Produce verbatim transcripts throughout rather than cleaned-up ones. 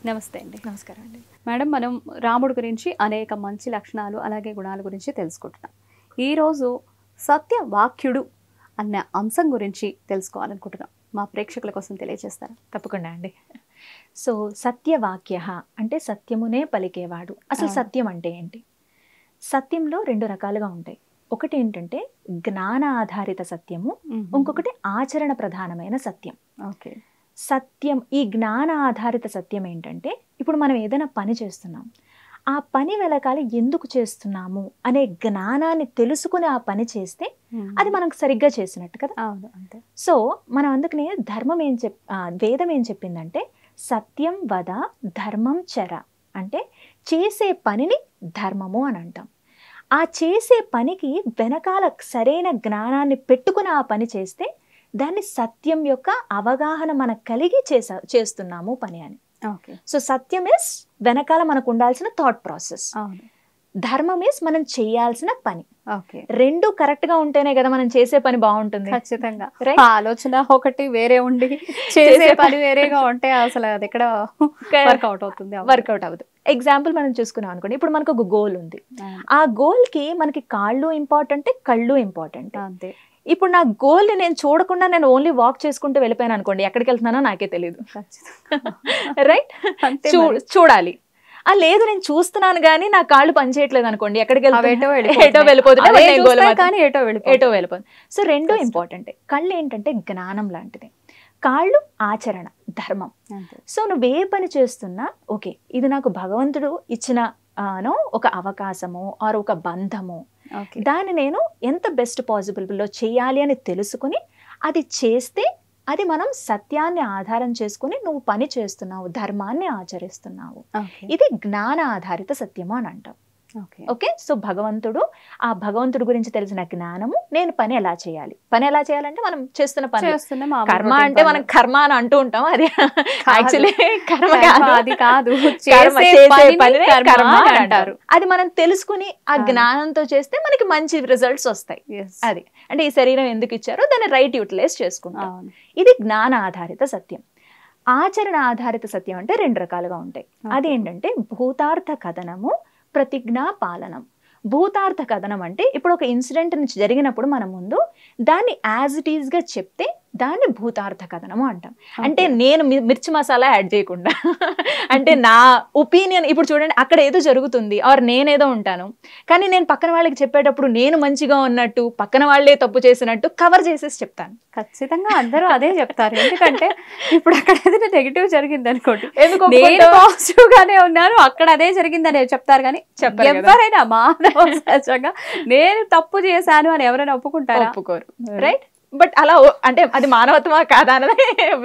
నమస్తే అండి. నమస్కారం అండి. మేడం, మనం రాముడి గురించి అనేక మంచి లక్షణాలు అలాగే గుణాల గురించి తెలుసుకుంటున్నాం. ఈరోజు సత్యవాక్యుడు అన్న అంశం గురించి తెలుసుకోవాలనుకుంటున్నాం. మా ప్రేక్షకుల కోసం తెలియజేస్తారా? తప్పకుండా అండి. సో సత్యవాక్య అంటే సత్యమునే పలికేవాడు. అసలు సత్యం అంటే ఏంటి? సత్యంలో రెండు రకాలుగా ఉంటాయి. ఒకటి ఏంటంటే జ్ఞాన ఆధారిత సత్యము, ఇంకొకటి ఆచరణ ప్రధానమైన సత్యం. ఓకే. సత్యం, ఈ జ్ఞాన ఆధారిత సత్యం ఏంటంటే ఇప్పుడు మనం ఏదైనా పని చేస్తున్నాం, ఆ పని వెనకాల ఎందుకు చేస్తున్నాము అనే జ్ఞానాన్ని తెలుసుకుని ఆ పని చేస్తే అది మనకు సరిగ్గా చేసినట్టు కదా. అవును, అంతే. సో మనం అందుకనే ధర్మం ఏం చెప్ వేదం ఏం చెప్పిందంటే సత్యం వద ధర్మం చర, అంటే చేసే పనిని ధర్మము అని అంటాం. ఆ చేసే పనికి వెనకాల సరైన జ్ఞానాన్ని పెట్టుకుని ఆ పని చేస్తే దాన్ని సత్యం యొక్క అవగాహన మనకు కలిగి చేసా చేస్తున్నాము పని అని. ఓకే. సో సత్యం ఇస్ వెనకాల మనకు ఉండాల్సిన థాట్ ప్రాసెస్, ధర్మం ఇస్ మనం చేయాల్సిన పని. ఓకే. రెండు కరెక్ట్ గా ఉంటేనే కదా మనం చేసే పని బాగుంటుంది. ఖచ్చితంగా. ఆలోచన ఒకటి వేరే ఉండి చేసే పని వేరేగా ఉంటే అసలు అది ఎక్కడ వర్కౌట్ అవుతుంది? వర్కౌట్ అవుతుంది. ఎగ్జాంపుల్ మనం చూసుకున్నాం అనుకోండి, ఇప్పుడు మనకు ఒక గోల్ ఉంది. ఆ గోల్ కి మనకి కాళ్ళు ఇంపార్టెంట్, కళ్ళు ఇంపార్టెంట్. అంతే. ఇప్పుడు నా గోల్ని నేను చూడకుండా నేను ఓన్లీ వాక్ చేసుకుంటూ వెళ్ళిపోయాను అనుకోండి, ఎక్కడికి వెళ్తున్నానో నాకే తెలియదు. రైట్? చూడాలి. ఆ లేదు నేను చూస్తున్నాను కానీ నా కాళ్ళు పనిచేయట్లేదు అనుకోండి, ఎక్కడికి వెళ్తా ఎటో వెళ్ళిపోతుంది. ఎటో వెళ్ళిపోతుంది. సో రెండు ఇంపార్టెంట్. కళ్ళు ఏంటంటే జ్ఞానం లాంటిది, కాళ్ళు ఆచరణ ధర్మం. సో నువ్వు ఏ పని చేస్తున్నా ఓకే, ఇది నాకు భగవంతుడు ఇచ్చిన నో ఒక అవకాశము ఆర్ ఒక బంధము, దాన్ని నేను ఎంత బెస్ట్ పాసిబుల్లో చేయాలి అని తెలుసుకుని అది చేస్తే అది మనం సత్యాన్ని ఆధారం చేసుకుని నువ్వు పని చేస్తున్నావు, ధర్మాన్ని ఆచరిస్తున్నావు. ఇది జ్ఞాన ఆధారిత సత్యము అని అంటాం. ఓకే. సో భగవంతుడు, ఆ భగవంతుడు గురించి తెలిసిన జ్ఞానము, నేను పని ఎలా చేయాలి, పని ఎలా చేయాలంటే మనం చేస్తున్న పని. కర్మ అంటే మనం కర్మ అని అంటూ ఉంటాం, అది యాక్చువల్లీ కర్మ కాదు, అది కాదు, అంటారు. అది మనం తెలుసుకుని ఆ జ్ఞానంతో చేస్తే మనకి మంచి రిజల్ట్స్ వస్తాయి. అది అంటే ఈ శరీరం ఎందుకు ఇచ్చారో దాన్ని రైట్ యూటిలైజ్ చేసుకుంటాం. ఇది జ్ఞాన ఆధారిత సత్యం. ఆచరణ ఆధారిత సత్యం అంటే రెండు రకాలుగా ఉంటాయి. అదేంటంటే భూతార్థ కథనము, ప్రతిజ్ఞా పాలనం. భూతార్థ కథనం అంటే ఇప్పుడు ఒక ఇన్సిడెంట్ నుంచి జరిగినప్పుడు మన ముందు దాన్ని యాజ్ ఇట్ ఈస్ గా చెప్తే దాన్ని భూతార్థ కథనము అంటాం. అంటే నేను మిర్చి మసాలా యాడ్ చేయకుండా, అంటే నా ఒపీనియన్, ఇప్పుడు చూడండి అక్కడ ఏదో జరుగుతుంది ఆర్ నేనేదో ఉంటాను, కానీ నేను పక్కన వాళ్ళకి చెప్పేటప్పుడు నేను మంచిగా ఉన్నట్టు పక్కన వాళ్ళే తప్పు చేసినట్టు కవర్ చేసేసి చెప్తాను. ఖచ్చితంగా అందరూ అదే చెప్తారు. ఎందుకంటే ఇప్పుడు అక్కడ ఏదైనా నెగిటివ్ జరిగింది అనుకోండి, నేను పాజిటివ్ గానే ఉన్నాను, అక్కడ అదే జరిగిందని చెప్తారు. కానీ ఎవరైనా మానవ సహజంగా నేను తప్పు చేశాను అని ఎవరైనా ఒప్పుకుంటారా? ఒప్పుకోరు. రైట్? బట్ అలా అంటే అది మానవత్వమా కాదా అన్నది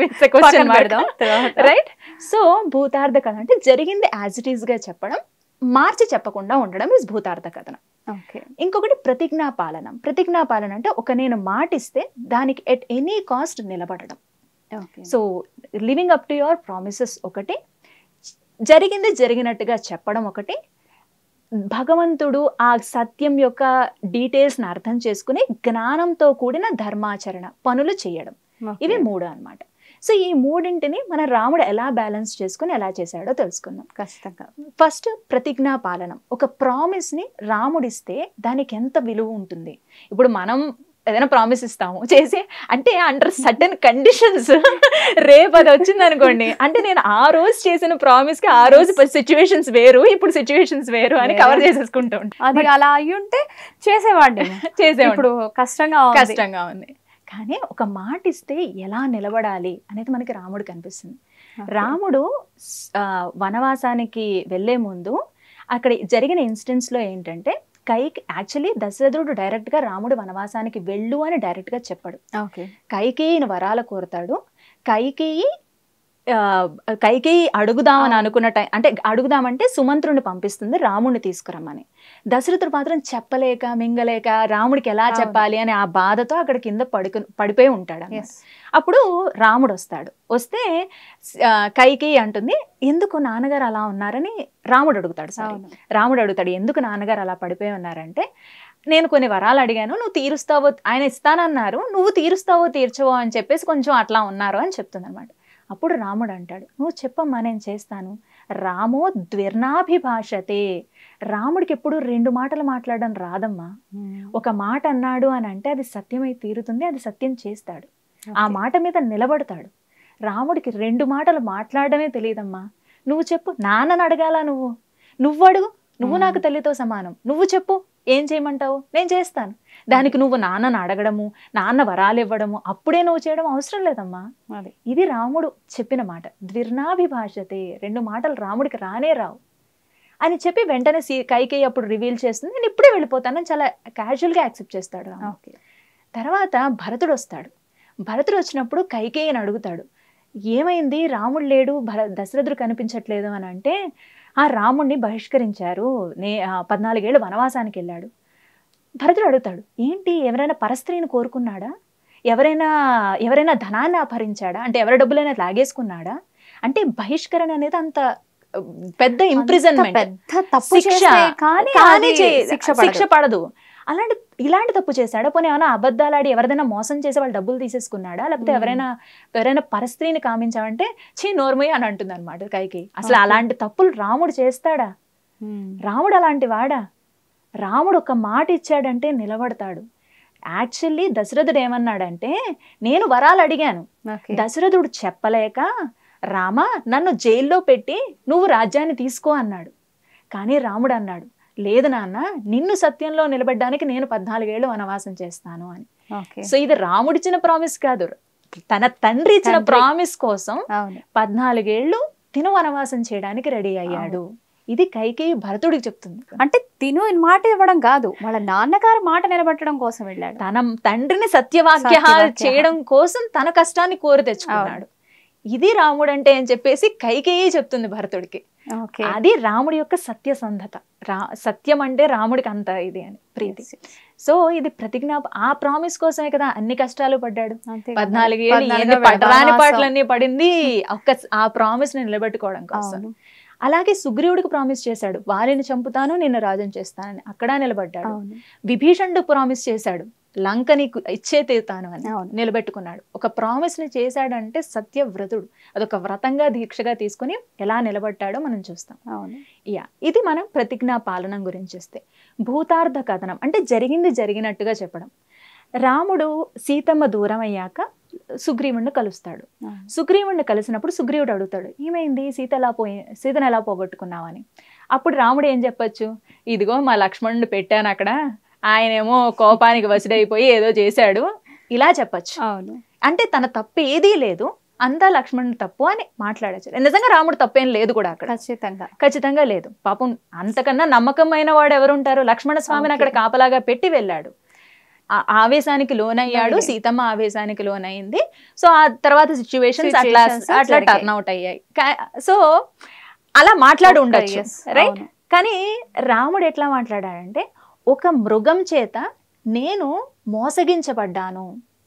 రైట్. సో భూతార్థ కథనం అంటే జరిగింది యాజ్ ఇట్ ఈస్ గా చెప్పడం, మార్చి చెప్పకుండా ఉండడం ఇస్ భూతార్థ కథనం. ఇంకొకటి ప్రతిజ్ఞా పాలనం. ప్రతిజ్ఞా పాలన అంటే ఒక నేను మాటిస్తే దానికి ఎట్ ఎనీ కాస్ట్ నిలబడడం. So living up to your promises ఒకటి, జరిగింది జరిగినట్టుగా చెప్పడం ఒకటి, భగవంతుడు ఆ సత్యం యొక్క డీటెయిల్స్ని అర్థం చేసుకుని జ్ఞానంతో కూడిన ధర్మాచరణ పనులు చేయడం. ఇవి మూడు అన్నమాట. సో ఈ మూడింటిని మన రాముడు ఎలా బ్యాలెన్స్ చేసుకుని ఎలా చేశాడో తెలుసుకుందాం. ఖచ్చితంగా. ఫస్ట్ ప్రతిజ్ఞా పాలనం. ఒక ప్రామిస్ని రాముడిస్తే దానికి ఎంత విలువ ఉంటుంది. ఇప్పుడు మనం ఏదైనా ప్రామిస్ ఇస్తాము చేసి, అంటే అండర్ సర్టన్ కండిషన్స్ రేపు అది వచ్చింది అనుకోండి, అంటే నేను ఆ రోజు చేసిన ప్రామిస్ కి ఆ రోజు సిచ్యువేషన్స్ వేరు, ఇప్పుడు సిచ్యువేషన్స్ వేరు అని కవర్ చేసేసుకుంటూ ఉంటాం. అది అలా అయ్యి ఉంటే చేసేవాడిని చేసేవాడు. కష్టంగా కష్టంగా ఉంది. కానీ ఒక మాట ఇస్తే ఎలా నిలబడాలి అనేది మనకి రాముడు కనిపిస్తుంది. రాముడు వనవాసానికి వెళ్లే ముందు అక్కడ జరిగిన ఇన్సిడెంట్స్ లో ఏంటంటే, కైకి యాక్చువల్లీ దశరథుడు డైరెక్ట్ గా రాముడు వనవాసానికి వెళ్ళు అని డైరెక్ట్ గా చెప్పాడు. కైకేయిని వరాలు కోరతాడు. కైకేయి కైకేయి అడుగుదామని అనుకున్న టైం, అంటే అడుగుదామంటే సుమంత్రుని పంపిస్తుంది రాముడిని తీసుకురమ్మని. దశరథుడు మాత్రం చెప్పలేక మింగలేక రాముడికి ఎలా చెప్పాలి అని ఆ బాధతో అక్కడ కింద పడుకు పడిపోయి ఉంటాడు. అప్పుడు రాముడు వస్తాడు. వస్తే కైకేయి అంటుంది, ఎందుకు నాన్నగారు అలా ఉన్నారని రాముడు అడుగుతాడు. సారీ రాముడు అడుగుతాడు, ఎందుకు నాన్నగారు అలా పడిపోయి ఉన్నారంటే, నేను కొన్ని వరాలు అడిగాను, నువ్వు తీరుస్తావో, ఆయన ఇస్తానన్నారు, నువ్వు తీరుస్తావో తీర్చవో అని చెప్పేసి కొంచెం అట్లా ఉన్నారు అని చెప్తుంది అనమాట. అప్పుడు రాముడు అంటాడు, నువ్వు చెప్పమ్మా నేను చేస్తాను. రామో ద్విర్నాభిభాషతే. రాముడికి ఎప్పుడు రెండు మాటలు మాట్లాడడం రాదమ్మా. ఒక మాట అన్నాడు అని అంటే అది సత్యమై తీరుతుంది, అది సత్యం చేస్తాడు, ఆ మాట మీద నిలబడతాడు. రాముడికి రెండు మాటలు మాట్లాడమే తెలియదమ్మా. నువ్వు చెప్పు, నాన్నని అడగాల, నువ్వు నువ్వు అడుగు, నువ్వు నాకు తల్లితో సమానం, నువ్వు చెప్పు ఏం చేయమంటావు, నేను చేస్తాను. దానికి నువ్వు నాన్నని అడగడము, నాన్న వరాలు ఇవ్వడము, అప్పుడే నువ్వు చేయడం అవసరం లేదమ్మా. ఇది రాముడు చెప్పిన మాట. ద్విర్నాభిభాషతే, రెండు మాటలు రాముడికి రానే రావు అని చెప్పి వెంటనే సీ కైకేయి అప్పుడు రివీల్ చేస్తుంది, నేను ఇప్పుడే వెళ్ళిపోతానని చాలా క్యాజువల్గా యాక్సెప్ట్ చేస్తాడు రాముడు. తర్వాత భరతుడు వస్తాడు. భరతుడు వచ్చినప్పుడు కైకేయిని అడుగుతాడు, ఏమైంది రాముడు లేడు, భర దశరథుడు కనిపించట్లేదు అని అంటే, ఆ రాముడిని బహిష్కరించారు, నే పద్నాలుగేళ్ళు వనవాసానికి వెళ్ళాడు. భరతుడు అడుగుతాడు, ఏంటి ఎవరైనా పరస్త్రీని కోరుకున్నాడా, ఎవరైనా ఎవరైనా ధనాన్ని అపహరించాడా, అంటే ఎవరి డబ్బులైనా లాగేసుకున్నాడా, అంటే బహిష్కరణ అనేది అంత పెద్ద ఇంప్రిజన్మెంట్, పెద్ద తప్పు శిక్ష, కానీ శిక్ష పడదు. అలాంటి ఇలాంటి తప్పు చేశాడా, పోనీ ఏమైనా అబద్ధాలాడి ఎవరిదైనా మోసం చేసి వాళ్ళు డబ్బులు తీసేసుకున్నాడా, లేకపోతే ఎవరైనా ఎవరైనా పరస్త్రీని కామించావంటే చీ నోర్మయ్య అని అంటుంది అనమాట కైకేయి. అసలు అలాంటి తప్పులు రాముడు చేస్తాడా, రాముడు అలాంటి వాడా? రాముడు ఒక మాట ఇచ్చాడంటే నిలబడతాడు. యాక్చువల్లీ దశరథుడు ఏమన్నాడంటే, నేను వరాలు అడిగాను, దశరథుడు చెప్పలేక రామ నన్ను జైల్లో పెట్టి నువ్వు రాజ్యాన్ని తీసుకో అన్నాడు. కానీ రాముడు అన్నాడు, లేదు నాన్న, నిన్ను సత్యంలో నిలబడ్డానికి నేను పద్నాలుగేళ్ళు వనవాసం చేస్తాను అని. సో ఇది రాముడిచ్చిన ప్రామిస్ కాదు, తన తండ్రి ఇచ్చిన ప్రామిస్ కోసం పద్నాలుగేళ్లు తిను వనవాసం చేయడానికి రెడీ అయ్యాడు. ఇది కైకేయి భరతుడికి చెప్తుంది. అంటే తిను మాట ఇవ్వడం కాదు, వాళ్ళ నాన్నగారు మాట నిలబెట్టడం కోసం వెళ్ళాడు. తన తండ్రిని సత్యవాక్య చేయడం కోసం తన కష్టాన్ని కోరి తెచ్చుకున్నాడు. ఇది రాముడు అంటే అని చెప్పేసి కైకేయి చెప్తుంది భరతుడికి. అది రాముడి యొక్క సత్యసంధత. రా సత్యం అంటే రాముడికి అంత ఇది అని ప్రీతి. సో ఇది ప్రతిజ్ఞ, ఆ ప్రామిస్ కోసమే కదా అన్ని కష్టాలు పడ్డాడు. పద్నాలుగు ఏళ్ళు పడరాని పాటలన్నీ పడింది ఒక్క ఆ ప్రామిస్ ని నిలబెట్టుకోవడం కోసం. అలాగే సుగ్రీవుడికి ప్రామిస్ చేశాడు, వారిని చంపుతాను నిన్ను రాజుని చేస్తానని, అక్కడ నిలబడ్డాడు. విభీషణుడు ప్రామిస్ చేశాడు, లంకని ఇచ్చే తీరుతాను అని, నిలబెట్టుకున్నాడు. ఒక ప్రామిస్ ని చేశాడంటే సత్యవ్రతుడు. అదొక వ్రతంగా దీక్షగా తీసుకుని ఎలా నిలబడ్డాడో మనం చూస్తాం. యా ఇది మనం ప్రతిజ్ఞా పాలనం గురించి వస్తే. భూతార్థ కథనం అంటే జరిగింది జరిగినట్టుగా చెప్పడం. రాముడు సీతమ్మ దూరం అయ్యాక సుగ్రీవుడిని కలుస్తాడు. సుగ్రీవుడిని కలిసినప్పుడు సుగ్రీవుడు అడుగుతాడు, ఏమైంది సీత ఎలా పోయి సీతను ఎలా పోగొట్టుకున్నావని. అప్పుడు రాముడు ఏం చెప్పచ్చు, ఇదిగో మా లక్ష్మణుడు పెట్టాను అక్కడ, ఆయనేమో కోపానికి వసుడైపోయి ఏదో చేశాడు, ఇలా చెప్పచ్చు. అంటే తన తప్పు ఏదీ లేదు, అంతా లక్ష్మణుడు తప్పు అని మాట్లాడచ్చు. నిజంగా రాముడు తప్పేం లేదు కూడా అక్కడ, ఖచ్చితంగా ఖచ్చితంగా లేదు. పాపం అంతకన్నా నమ్మకమైన వాడు ఎవరుంటారు, లక్ష్మణ స్వామిని అక్కడ కాపలాగా పెట్టి వెళ్ళాడు. ఆవేశానికి లోనయ్యాడు, సీతమ్మ ఆవేశానికి లోనైంది. సో ఆ తర్వాత సిచ్యువేషన్స్ అట్లా అట్లా టర్న్ అవుట్ అయ్యాయి. సో అలా మాట్లాడి ఉండొచ్చు, రైట్. కానీ రాముడు ఎట్లా మాట్లాడాడంటే, ఒక మృగం చేత నేను మోసగించబడ్డాను,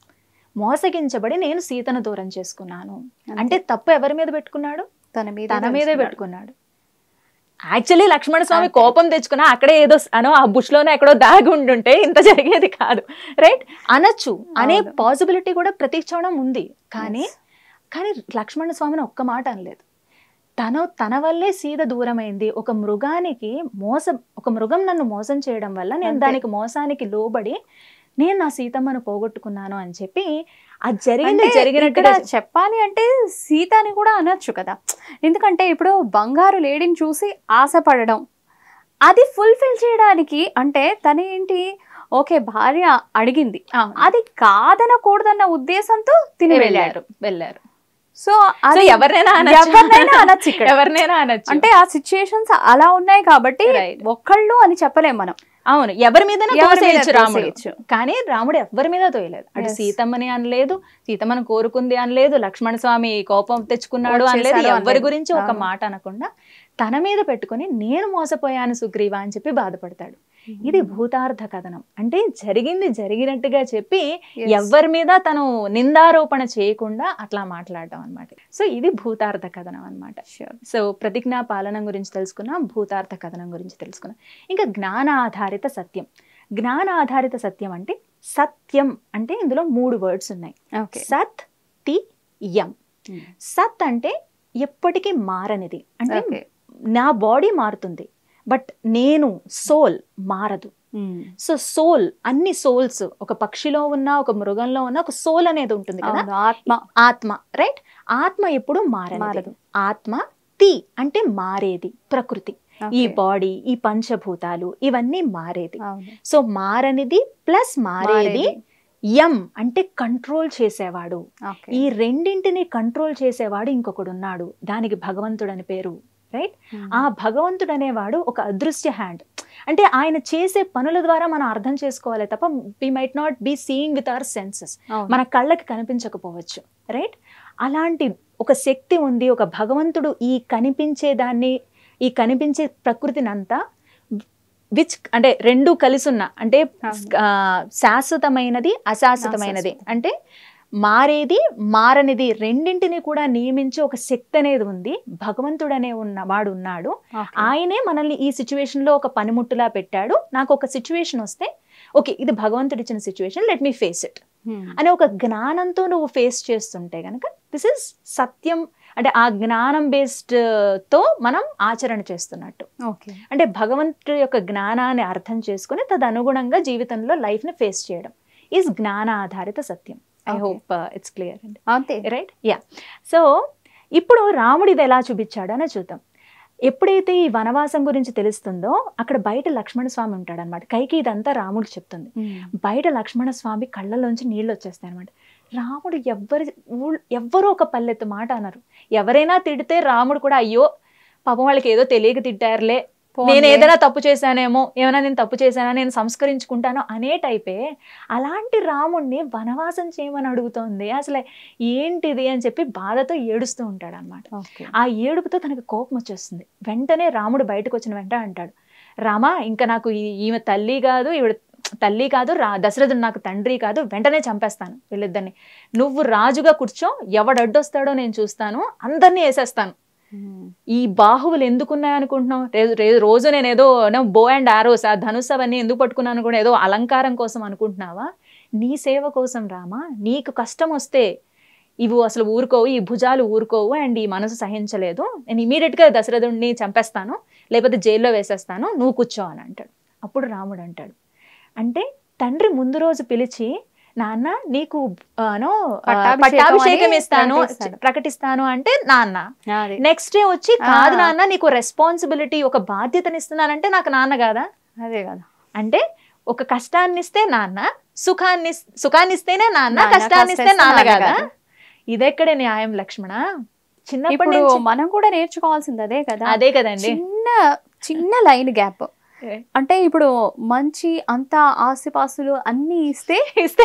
మోసగించబడి నేను సీతను దూరం చేసుకున్నాను అంటే తప్పు ఎవరి మీద పెట్టుకున్నాడు, తన మీద తన మీదే పెట్టుకున్నాడు. యాక్చువల్లీ లక్ష్మణ స్వామి కోపం తెచ్చుకున్నా అక్కడే ఏదో అనో ఆ బుష్ లోనే ఎక్కడో దాగి ఉండుంటే ఇంత జరిగేది కాదు, రైట్ అనొచ్చు అనే పాసిబిలిటీ కూడా ప్రతి క్షణం ఉంది. కానీ కానీ లక్ష్మణ స్వామిని ఒక్క మాట అనలేదు. తను తన వల్లే సీత దూరమైంది, ఒక మృగానికి మోసం, ఒక మృగం నన్ను మోసం చేయడం వల్ల నేను దానికి మోసానికి లోబడి నేను నా సీతమ్మను పోగొట్టుకున్నాను అని చెప్పి అది జరిగింది జరిగినట్టుగా చెప్పాలి అంటే సీతని కూడా అనొచ్చు కదా. ఎందుకంటే ఇప్పుడు బంగారు లేడీని చూసి ఆశపడడం, అది ఫుల్ఫిల్ చేయడానికి అంటే తనేంటి, ఓకే భార్య అడిగింది, అది కాదనకూడదన్న ఉద్దేశంతో తిని వెళ్ళారు వెళ్ళారు సో అది ఎవరినైనా ఎవరినైనా అనొచ్చు, ఎవరినైనా అనొచ్చు. అంటే ఆ సిచ్యుయేషన్స్ అలా ఉన్నాయి కాబట్టి ఒక్కళ్ళు అని చెప్పలేం మనం. అవును, ఎవరి మీద రాముడు, కానీ రాముడు ఎవరి మీద తోయలేదు. అటు సీతమ్మని అనలేదు, సీతమ్మను కోరుకుంది అనలేదు, లక్ష్మణ స్వామి కోపం తెచ్చుకున్నాడు అనలేదు, ఎవరి గురించి ఒక మాట అనకుండా తన మీద పెట్టుకుని నేను మోసపోయాను సుగ్రీవా అని చెప్పి బాధపడతాడు. ఇది భూతార్థ కథనం. అంటే జరిగింది జరిగినట్టుగా చెప్పి ఎవరి మీద తను నిందారోపణ చేయకుండా అట్లా మాట్లాడడం అనమాట. సో ఇది భూతార్థ కథనం అనమాట. సో ప్రతిజ్ఞా పాలనం గురించి తెలుసుకున్నాం, భూతార్థ కథనం గురించి తెలుసుకున్నాం. ఇంకా జ్ఞాన ఆధారిత సత్యం. జ్ఞాన ఆధారిత సత్యం అంటే సత్యం అంటే ఇందులో మూడు వర్డ్స్ ఉన్నాయి, సత్ తి యం. సత్ అంటే ఎప్పటికీ మారనిది, అంటే నా బాడీ మారుతుంది బట్ నేను సోల్ మారదు. సో సోల్, అన్ని సోల్స్, ఒక పక్షిలో ఉన్న ఒక మృగంలో ఉన్న ఒక సోల్ అనేది ఉంటుంది కదా, ఆత్మ. ఆత్మ రైట్, ఆత్మ ఎప్పుడు మారదు. ఆత్మ తి అంటే మారేది, ప్రకృతి, ఈ బాడీ, ఈ పంచభూతాలు ఇవన్నీ మారేది. సో మారనిది ప్లస్ మారేది. యం అంటే కంట్రోల్ చేసేవాడు. ఈ రెండింటిని కంట్రోల్ చేసేవాడు ఇంకొకడు ఉన్నాడు, దానికి భగవంతుడు అని పేరు. రైట్, ఆ భగవంతుడు అనేవాడు ఒక అదృశ్య హ్యాండ్. అంటే ఆయన చేసే పనుల ద్వారా మనం అర్థం చేసుకోవాలి తప్ప we might not be seeing with our senses, మన కళ్ళకి కనిపించకపోవచ్చు. రైట్, అలాంటి ఒక శక్తి ఉంది, ఒక భగవంతుడు ఈ కనిపించే దాన్ని, ఈ కనిపించే ప్రకృతిని అంతా విచ్ అంటే రెండు కలిసి ఉన్న, అంటే శాశ్వతమైనది అశాశ్వతమైనది, అంటే మారేది మారనిది రెండింటిని కూడా నియమించి ఒక శక్తి అనేది ఉంది. భగవంతుడు అనే ఉన్న వాడు ఉన్నాడు, ఆయనే మనల్ని ఈ సిచ్యువేషన్ లో ఒక పనిముట్టులా పెట్టాడు. నాకు ఒక సిచ్యువేషన్ వస్తే ఓకే ఇది భగవంతుడు ఇచ్చిన situation, let me face it అనే ఒక జ్ఞానంతో నువ్వు ఫేస్ చేస్తుంటే కనుక దిస్ ఇస్ సత్యం. అంటే ఆ జ్ఞానం బేస్డ్ తో మనం ఆచరణ చేస్తున్నట్టు. అంటే భగవంతుడి యొక్క జ్ఞానాన్ని అర్థం చేసుకుని తదనుగుణంగా జీవితంలో లైఫ్ ని ఫేస్ చేయడం ఈజ్ జ్ఞాన ఆధారిత సత్యం. ఐ హోప్ ఇట్స్ క్లియర్ అండి. అంతే రైట్, యా. సో ఇప్పుడు రాముడు ఇది ఎలా చూపించాడు అని చూద్దాం. ఎప్పుడైతే ఈ వనవాసం గురించి తెలుస్తుందో అక్కడ బయట లక్ష్మణ స్వామి ఉంటాడు అనమాట. కైకి ఇదంతా రాముడికి చెప్తుంది. బయట లక్ష్మణ స్వామి కళ్ళలోంచి నీళ్ళు వచ్చేస్తాయి అనమాట. రాముడు ఎవ్వరి ఎవ్వరూ ఒక పల్లెత్తు మాట అన్నారు. ఎవరైనా తిడితే రాముడు కూడా అయ్యో పాపం వాళ్ళకి ఏదో తెలియక తిట్టారులే, నేను ఏదైనా తప్పు చేశానేమో, ఏమైనా నేను తప్పు చేశానా, నేను సంస్కరించుకుంటాను అనే టైపే. అలాంటి రాముడిని వనవాసం చేయమని అడుగుతోంది, అసలు ఏంటిది అని చెప్పి బాధతో ఏడుస్తూ ఉంటాడు అనమాట. ఆ ఏడుపుతో తనకు కోపం వచ్చేస్తుంది. వెంటనే రాముడు బయటకు వచ్చిన వెంట అంటాడు, రామా ఇంకా నాకు ఈమె తల్లి కాదు, ఈవిడ తల్లి కాదు, రా దశరథుడు నాకు తండ్రి కాదు, వెంటనే చంపేస్తాను వీళ్ళిద్దరిని. నువ్వు రాజుగా కూర్చో, ఎవడడ్డొస్తాడో నేను చూస్తాను, అందరినీ వేసేస్తాను. ఈ బాహువులు ఎందుకున్నాయి అనుకుంటున్నావు? రోజు నేను ఏదో బో అండ్ ఆరోస్, ఆ ధనుస్ అవన్నీ ఎందుకు పట్టుకున్నాను కూడా ఏదో అలంకారం కోసం అనుకుంటున్నావా? నీ సేవ కోసం రామా. నీకు కష్టం వస్తే ఇవి అసలు ఊరుకోవు, ఈ భుజాలు ఊరుకోవు, అండ్ ఈ మనసు సహించలేదు, నేను ఇమీడియట్ గా దశరథుడిని చంపేస్తాను, లేకపోతే జైల్లో వేసేస్తాను, నువ్వు కూర్చో అని అంటాడు. అప్పుడు రాముడు అంటాడు, అంటే తండ్రి ముందు రోజు పిలిచి నాన్న నీకు పట్టాభిషేకం ఇస్తాను ప్రకటిస్తాను అంటే నాన్న, నెక్స్ట్ డే వచ్చి కాదు నాన్న నీకు రెస్పాన్సిబిలిటీ, ఒక బాధ్యతని ఇస్తున్నానంటే నాకు నాన్న కాదా? అదే కదా. అంటే ఒక కష్టాన్ని ఇస్తే నాన్న, సుఖాన్ని సుఖాన్ని ఇస్తేనే నాన్న, కష్టాన్ని ఇస్తే నాన్న కాదా? ఇదెక్కడే న్యాయం లక్ష్మణ? చిన్నప్పటి నుంచి మనం కూడా నేర్చుకోవాల్సింది అదే కదా. అదే కదండి, చిన్న చిన్న లైన్ గ్యాప్. అంటే ఇప్పుడు మంచి అంతా ఆస్తిపాస్తులు అన్ని ఇస్తే ఇస్తే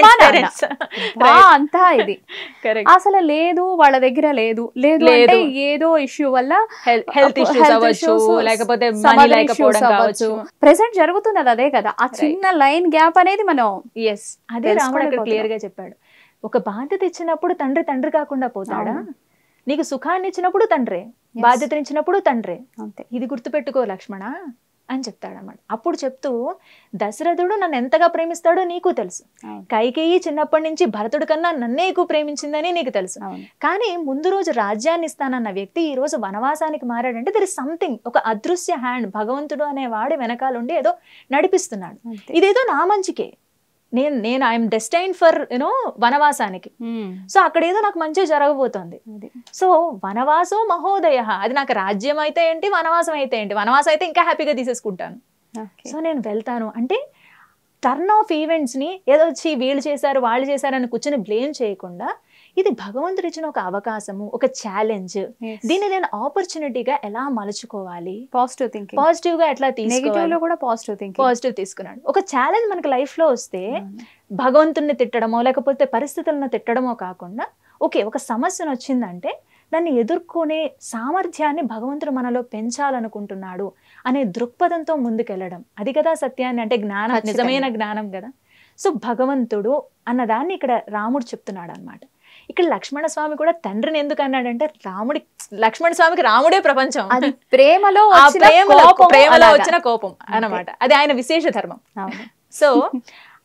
అంతా ఇది అసలు లేదు, వాళ్ళ దగ్గర లేదు లేదు అంటే ఏదో ఇష్యూ వల్ల హెల్త్ ఇష్యూస్ అవ్వచ్చు, లేకపోతే మనీ లేకపోవడం కావచ్చు, ప్రెసెంట్ జరుగుతుంది అదే కదా. ఆ చిన్న లైన్ గ్యాప్ అనేది మనం ఎస్ అదే రాముడు అక్కడ క్లియర్ గా చెప్పాడు. ఒక బాధ్యత ఇచ్చినప్పుడు తండ్రి తండ్రి కాకుండా పోతాడా? నీకు సుఖాన్ని ఇచ్చినప్పుడు తండ్రే, బాధ్యతని ఇచ్చినప్పుడు తండ్రే. అంతే, ఇది గుర్తుపెట్టుకో లక్ష్మణ అని చెప్తాడన్నమాట. అప్పుడు చెప్తూ దశరథుడు నన్ను ఎంతగా ప్రేమిస్తాడో నీకు తెలుసు, కైకేయి చిన్నప్పటి నుంచి భరతుడి కన్నా నన్నే ఎక్కువ ప్రేమించిందని నీకు తెలుసు, కానీ ముందు రోజు రాజ్యాన్ని ఇస్తానన్న వ్యక్తి ఈ రోజు వనవాసానికి మారాడంటే దర్ ఇస్ సంథింగ్, ఒక అదృశ్య హ్యాండ్, భగవంతుడు అనే వాడి వెనకాలండి ఏదో నడిపిస్తున్నాడు. ఇదేదో నా మంచికే, నేను నేను ఐఎమ్ డెస్టైన్ ఫర్ యునో వనవాసానికి, సో అక్కడ ఏదో నాకు మంచిగా జరగబోతోంది. సో వనవాసం మహోదయ, అది నాకు రాజ్యం అయితే ఏంటి, వనవాసం అయితే ఏంటి, వనవాసం అయితే ఇంకా హ్యాపీగా తీసేసుకుంటాను, సో నేను వెళ్తాను అంటే టర్న్ ఆఫ్ ఈవెంట్స్ ని ఏదో వచ్చి వీళ్ళు చేశారు వాళ్ళు చేశారని కూర్చొని బ్లేమ్ చేయకుండా ఇది భగవంతుడు ఇచ్చిన ఒక అవకాశము, ఒక ఛాలెంజ్, దీన్ని నేను ఆపర్చునిటీగా ఎలా మలుచుకోవాలి, పాజిటివ్ థింకింగ్, పాజిటివ్ గా ఎట్లా తీసుకోవాలి, కూడా పాజిటివ్ థింకింగ్, పాజిటివ్ తీసుకున్నాడు. ఒక ఛాలెంజ్ మనకి లైఫ్ లో వస్తే భగవంతుడిని తిట్టడమో లేకపోతే పరిస్థితులను తిట్టడమో కాకుండా ఓకే ఒక సమస్యను వచ్చిందంటే దాన్ని ఎదుర్కొనే సామర్థ్యాన్ని భగవంతుడు మనలో పెంచాలనుకుంటున్నాడు అనే దృక్పథంతో ముందుకెళ్ళడం, అది కదా సత్యాన్ని, అంటే జ్ఞానం, నిజమైన జ్ఞానం కదా. సో భగవంతుడు అన్నదాన్ని ఇక్కడ రాముడు చెప్తున్నాడు అనమాట. ఇక్కడ లక్ష్మణ స్వామి కూడా తండ్రిని ఎందుకు అన్నాడంటే రాముడి లక్ష్మణ స్వామికి రాముడే ప్రపంచం, అది ప్రేమలో ప్రేమలో వచ్చిన కోపం అన్నమాట, అది ఆయన విశేష ధర్మం. సో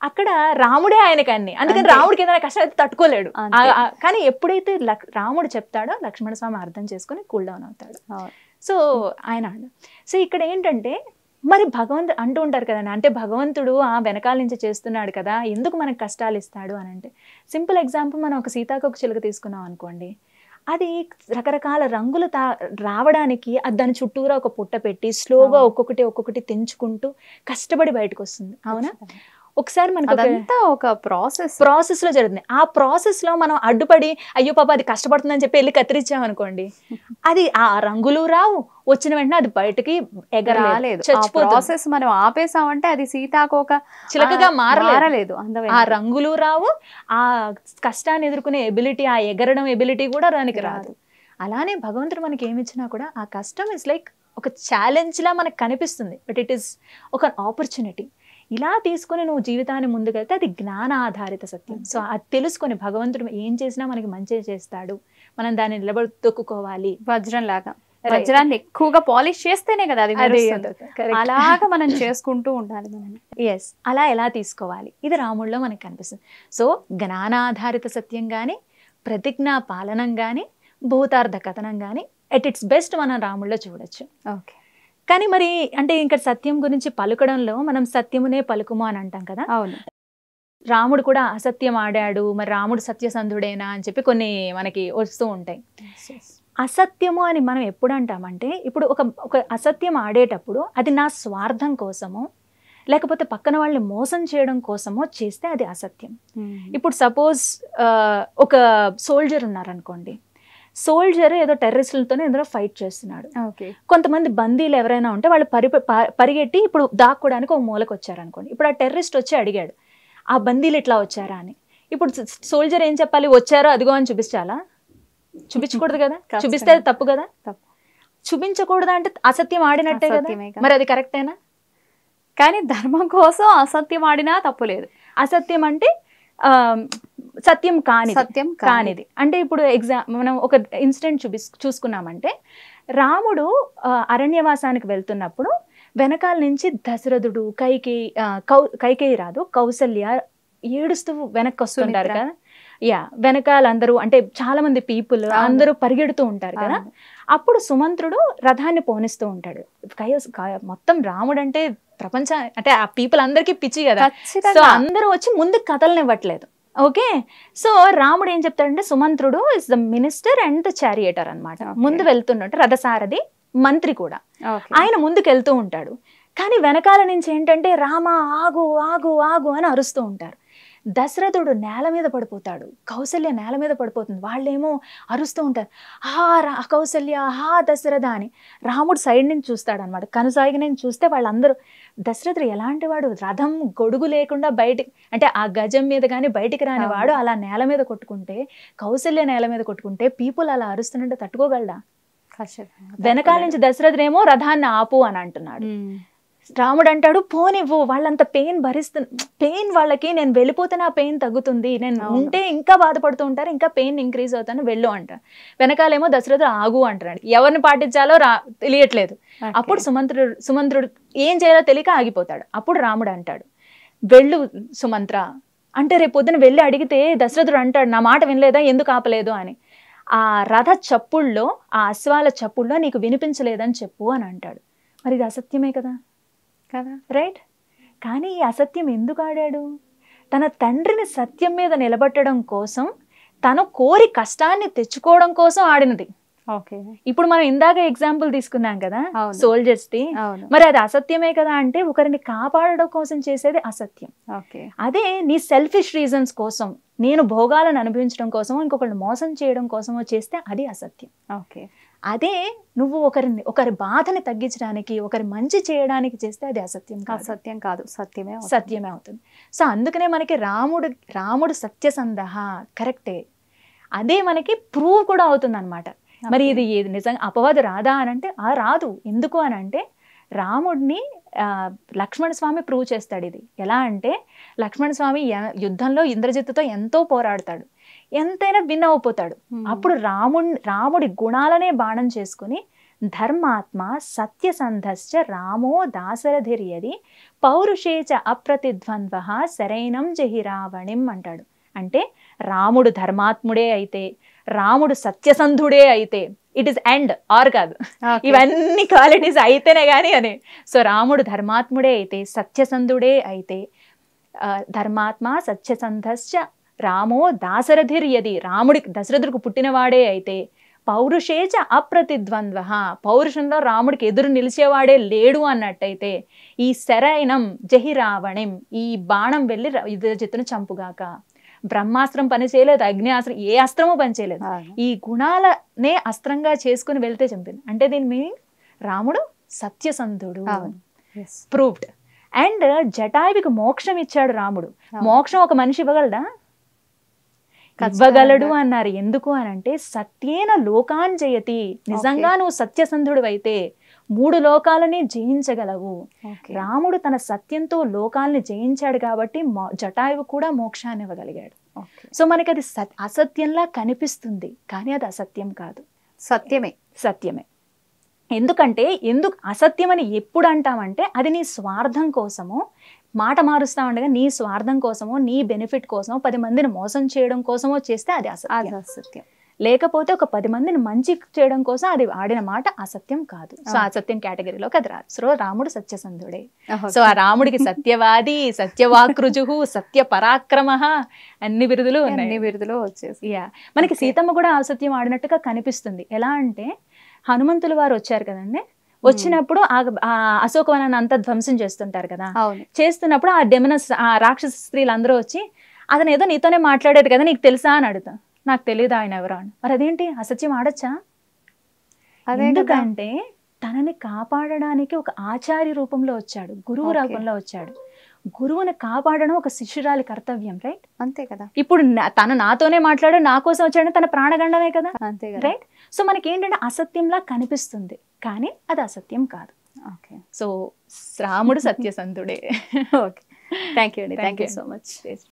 అక్కడ రాముడే ఆయనకి అన్ని, అందుకని రాముడికి ఏదైనా కష్టం అయితే తట్టుకోలేడు. కానీ ఎప్పుడైతే రాముడు చెప్తాడో లక్ష్మణ స్వామి అర్థం చేసుకుని కూల్ డౌన్ అవుతాడు. సో ఆయన సో ఇక్కడ ఏంటంటే మరి భగవంతుడు అంటూ ఉంటారు కదండి, అంటే భగవంతుడు ఆ వెనకాల నుంచి చేస్తున్నాడు కదా, ఎందుకు మనకు కష్టాలు ఇస్తాడు అని అంటే, సింపుల్ ఎగ్జాంపుల్ మనం ఒక సీతాకోక చిలుక తీసుకున్నాం అనుకోండి, అది రకరకాల రంగులు తా రావడానికి అది దాని చుట్టూరా ఒక పుట్ట పెట్టి స్లోగా ఒక్కొక్కటి ఒక్కొక్కటి తెంచుకుంటూ కష్టపడి బయటకు వస్తుంది. అవునా? ఒకసారి మనకి అదంతా ఒక ప్రాసెస్ ప్రాసెస్ లో జరుగుతుంది. ఆ ప్రాసెస్ లో మనం అడ్డుపడి అయ్యో పాప అది కష్టపడుతుందని చెప్పి వెళ్ళి కత్తిరించామనుకోండి, అది ఆ రంగులు రావు, వచ్చిన వెంటనే అది బయటకి ఎగరలేదు. ప్రాసెస్ మనం ఆపేసామంటే అది సీతాకోక చిలకగా మారలేదు. ఆ రంగులు రావు, ఆ కష్టాన్ని ఎదుర్కొనే ఎబిలిటీ, ఆ ఎగరడం ఎబిలిటీ కూడా దానికి రాదు. అలానే భగవంతుడు మనకి ఏమిచ్చినా కూడా ఆ కష్టం ఇస్ లైక్ ఒక ఛాలెంజ్ లా మనకు కనిపిస్తుంది, బట్ ఇట్ ఈస్ ఒక ఆపర్చునిటీ. ఇలా తీసుకుని నువ్వు జీవితాన్ని ముందుకెళ్తే అది జ్ఞాన ఆధారిత సత్యం. సో అది తెలుసుకొని భగవంతుడు ఏం చేసినా మనకి మంచి చేస్తాడు, మనం దాన్ని నిలబడి తొక్కుకోవాలి. వజ్రం లాగా, వజ్రాన్ని ఎక్కువగా పాలిష్ చేస్తేనే కదా అది అలాగా మనం చేసుకుంటూ ఉండాలి మనం. ఎస్, అలా ఎలా తీసుకోవాలి ఇది రాముడిలో మనకి కనిపిస్తుంది. సో జ్ఞానాధారిత సత్యం కానీ, ప్రతిజ్ఞా పాలనం కానీ, భూతార్థ కథనం కానీ ఎట్ ఇట్స్ బెస్ట్ మనం రాముడిలో చూడొచ్చు. ఓకే. కానీ మరి అంటే ఇంకా సత్యం గురించి పలుకడంలో మనం సత్యమునే పలుకుము అని అంటాం కదా. అవును. రాముడు కూడా అసత్యం ఆడాడు, మరి రాముడు సత్యసంధుడేనా అని చెప్పి కొన్ని మనకి వస్తూ ఉంటాయి. అసత్యము అని మనం ఎప్పుడు అంటామంటే, ఇప్పుడు ఒక ఒక అసత్యం ఆడేటప్పుడు అది నా స్వార్థం కోసమో లేకపోతే పక్కన వాళ్ళని మోసం చేయడం కోసమో చేస్తే అది అసత్యం. ఇప్పుడు సపోజ్ ఒక సోల్జర్ ఉన్నారనుకోండి, సోల్జర్ ఏదో టెర్రరిస్టులతో ఇందులో ఫైట్ చేస్తున్నాడు. కొంతమంది బందీలు ఎవరైనా ఉంటే వాళ్ళు పరి పరిగెట్టి ఇప్పుడు దాక్కోడానికి ఒక మూలకు వచ్చారనుకోండి. ఇప్పుడు ఆ టెర్రరిస్ట్ వచ్చి అడిగాడు ఆ బందీలు ఇట్లా వచ్చారా అని. ఇప్పుడు సోల్జర్ ఏం చెప్పాలి? వచ్చారో అదిగో అని చూపించాలా? చూపించకూడదు కదా. చూపిస్తే అది తప్పు కదా. చూపించకూడదా అంటే అసత్యం ఆడినట్టే కదా. మరి అది కరెక్టేనా? కానీ ధర్మం కోసం అసత్యం ఆడినా తప్పు లేదు. అసత్యం అంటే సత్యం కాని సత్యం కానిది అంటే ఇప్పుడు ఎగ్జామ్ మనం ఒక ఇన్సిడెంట్ చూపి చూసుకున్నామంటే, రాముడు అరణ్యవాసానికి వెళ్తున్నప్పుడు వెనకాల నుంచి దశరథుడు, కైకేయి కౌ కైకేయి రాదు కౌసల్య ఏడుస్తూ వెనక్కి వస్తుంటారు కదా. యా, వెనకాల అందరూ అంటే చాలా మంది పీపుల్ అందరూ పరిగెడుతూ ఉంటారు కదా. అప్పుడు సుమంత్రుడు రథాన్ని పోనిస్తూ ఉంటాడు. మొత్తం రాముడు అంటే ప్రపంచ అంటే ఆ పీపుల్ అందరికీ పిచ్చి కదా. సో అందరూ వచ్చి ముందు కథలనివ్వట్లేదు. ఓకే, సో రాముడు ఏం చెప్తాడంటే, సుమంత్రుడు is the minister and the charioteer అనమాట. ముందు వెళ్తున్నట్టు రథసారథి, మంత్రి కూడా. ఆయన ముందుకు వెళ్తూ ఉంటాడు. కానీ వెనకాల నుంచి ఏంటంటే రామ ఆగు ఆగు ఆగు అని అరుస్తూ ఉంటారు. దశరథుడు నేల మీద పడిపోతాడు, కౌసల్య నేల మీద పడిపోతుంది. వాళ్ళేమో అరుస్తూ ఉంటారు, హా రా కౌసల్య, హా దశరథ అని. రాముడు సైడ్ నుంచి చూస్తాడు అనమాట. కనుసాగి నుంచి చూస్తే వాళ్ళందరూ, దశరథుడు ఎలాంటి వాడు, రథం గొడుగు లేకుండా బయటికి అంటే ఆ గజం మీద కానీ బయటికి రాని వాడు అలా నేల మీద కొట్టుకుంటే, కౌసల్య నేల మీద కొట్టుకుంటే పీపుల్ అలా అరుస్తుంటే తట్టుకోగలడా? వెనకాల నుంచి దశరథుడేమో రథాన్ని ఆపు అని అంటున్నాడు. రాముడు అంటాడు పోనివ్వు, వాళ్ళంత పెయిన్ భరిస్తు పెయిన్ వాళ్ళకి, నేను వెళ్ళిపోతే నా పెయిన్ తగ్గుతుంది, నేను ఉంటే ఇంకా బాధపడుతూ ఉంటారు, ఇంకా పెయిన్ ఇంక్రీజ్ అవుతాను, వెళ్ళు అంటారు. వెనకాలేమో దశరథుడు ఆగు అంటున్నాడు. ఎవరిని పాటించాలో రా తెలియట్లేదు. అప్పుడు సుమంత్రుడు సుమంత్రుడు ఏం చేయాలో తెలియక ఆగిపోతాడు. అప్పుడు రాముడు అంటాడు, వెళ్ళు సుమంత్ర అంటే, రేపు పొద్దున వెళ్ళి అడిగితే దశరథుడు అంటాడు నా మాట వినలేదా, ఎందుకు ఆపలేదు అని. ఆ రథ చప్పుల్లో, ఆ అశ్వాల చప్పుల్లో నీకు వినిపించలేదని చెప్పు అని అంటాడు. మరి ఇది అసత్యమే కదా కదా, రైట్? కానీ ఈ అసత్యం ఎందుకు ఆడాడు? తన తండ్రిని సత్యం మీద నిలబెట్టడం కోసం, తను కోరి కష్టాన్ని తెచ్చుకోవడం కోసం ఆడినది. ఓకే, ఇప్పుడు మనం ఇందాక ఎగ్జాంపుల్ తీసుకున్నాం కదా సోల్జర్స్ ది, మరి అది అసత్యమే కదా అంటే, ఒకరిని కాపాడడం కోసం చేసేది అసత్యం. ఓకే, అదే నీ సెల్ఫిష్ రీజన్స్ కోసం, నేను భోగాలను అనుభవించడం కోసమో ఇంకొకరిని మోసం చేయడం కోసమో చేస్తే అది అసత్యం. ఓకే, అదే నువ్వు ఒకరిని ఒకరి బాధని తగ్గించడానికి, ఒకరి మంచి చేయడానికి చేస్తే అది అసత్యం కాదు. అసత్యం కాదు, సత్యమే సత్యమే అవుతుంది. సో అందుకనే మనకి రాముడు రాముడు సత్యసంధః కరెక్టే, అదే మనకి ప్రూవ్ కూడా అవుతుంది అనమాట. మరి ఇది ఏది నిజంగా అపవాదు రాదా అని అంటే ఆ రాదు. ఎందుకు అని అంటే, రాముడిని లక్ష్మణ స్వామి ప్రూవ్ చేస్తాడు. ఇది ఎలా అంటే, లక్ష్మణ స్వామి యుద్ధంలో ఇంద్రజిత్తుతో ఎంతో పోరాడతాడు, ఎంతైనా విన్ అయిపోతాడు. అప్పుడు రాముడి రాముడి గుణాలనే బాణం చేసుకుని ధర్మాత్మ సత్యసంధశ్చ రామో దాశరథిర్యది పౌరుషేచ అప్రతిద్వంద్వ శరైనం జహిరావణిం అంటాడు. అంటే రాముడు ధర్మాత్ముడే అయితే, రాముడు సత్యసంధుడే అయితే, ఇట్ ఈస్ ఎండ్ ఆర్ కాదు, ఇవన్నీ క్వాలిటీస్ అయితేనే కానీ అని. సో రాముడు ధర్మాత్ముడే అయితే, సత్యసంధుడే అయితే, ధర్మాత్మ సత్యసంధశ్చ రామో దాశరథిర్యది రాముడికి దశరథుడికి పుట్టినవాడే అయితే, పౌరుషేచ అప్రతిద్వంద్వ పౌరుషంలో రాముడికి ఎదురు నిలిచేవాడే లేడు అన్నట్టయితే, ఈ శరైనం జహిరావణిం ఈ బాణం వెళ్ళి యుధజిత్తును చంపుగాక. బ్రహ్మాస్త్రం పని చేయలేదు, అగ్నియాస్త్రం ఏ అస్త్రమూ పని చేయలేదు, ఈ గుణాలనే అస్త్రంగా చేసుకుని వెళ్తే చంపింది. అంటే దీని మీనింగ్ రాముడు సత్యసంధుడు, ప్రూవ్డ్. అండ్ జటాయువుకి మోక్షం ఇచ్చాడు రాముడు. మోక్షం ఒక మనిషి ఇవ్వగలడా? ఇవ్వగలడు అన్నారు. ఎందుకు అని అంటే సత్యేన లోకాన్ జయతి, నిజంగా నువ్వు సత్యసంధుడు అయితే మూడు లోకాలని జయించగలవు. రాముడు తన సత్యంతో లోకాలని జయించాడు కాబట్టి జటాయువు కూడా మోక్షాన్ని ఇవ్వగలిగాడు. సో మనకి అది అసత్యంలా కనిపిస్తుంది, కానీ అది అసత్యం కాదు, సత్యమే. సత్యమే. ఎందుకంటే ఎందుకు అసత్యం అని ఎప్పుడు అంటామంటే అది నీ స్వార్థం కోసమో, మాట మారుస్తా ఉండగా నీ స్వార్థం కోసమో, నీ బెనిఫిట్ కోసమో, పది మందిని మోసం చేయడం కోసమో చేస్తే అది అసత్యం. అసత్యం. లేకపోతే ఒక పది మందిని మంచి చేయడం కోసం అది ఆడిన మాట అసత్యం కాదు. సో అసత్యం కేటగిరీలోకి అది రాదు. సో రాముడు సత్యసంధుడే. సో ఆ రాముడికి సత్యవాది, సత్యవాకృజు, సత్య పరాక్రమ అన్ని బిరుదులు అన్ని బిరుదులు వచ్చేసి. యా మనకి సీతమ్మ కూడా అసత్యం ఆడినట్టుగా కనిపిస్తుంది. ఎలా అంటే హనుమంతులు వారు వచ్చారు కదండి, వచ్చినప్పుడు ఆ అశోకవనాన్ని అంతా ధ్వంసం చేస్తుంటారు కదా, చేస్తున్నప్పుడు ఆ డెమనస్ ఆ రాక్షస స్త్రీలు అందరూ వచ్చి అతను ఏదో నీతోనే మాట్లాడేది కదా, నీకు తెలుసా అని అడుగుతా. నాకు తెలియదు ఆయన ఎవరు అని. మరి అదేంటి అసత్యం ఆడచ్చా? ఎందుకంటే తనని కాపాడడానికి ఒక ఆచార్య రూపంలో వచ్చాడు, గురువు రూపంలో వచ్చాడు. గురువుని కాపాడడం ఒక శిష్యురాలి కర్తవ్యం, రైట్? అంతే కదా. ఇప్పుడు తను నాతోనే మాట్లాడు, నా కోసం వచ్చాడు, తన ప్రాణగండమే కదా, అంతే రైట్? సో మనకి ఏంటంటే అసత్యంలా కనిపిస్తుంది, కానీ అది అసత్యం కాదు. ఓకే. సో రాముడు సత్యసంధుడే. ఓకే, థ్యాంక్ యూ అండి, థ్యాంక్ యూ సో మచ్.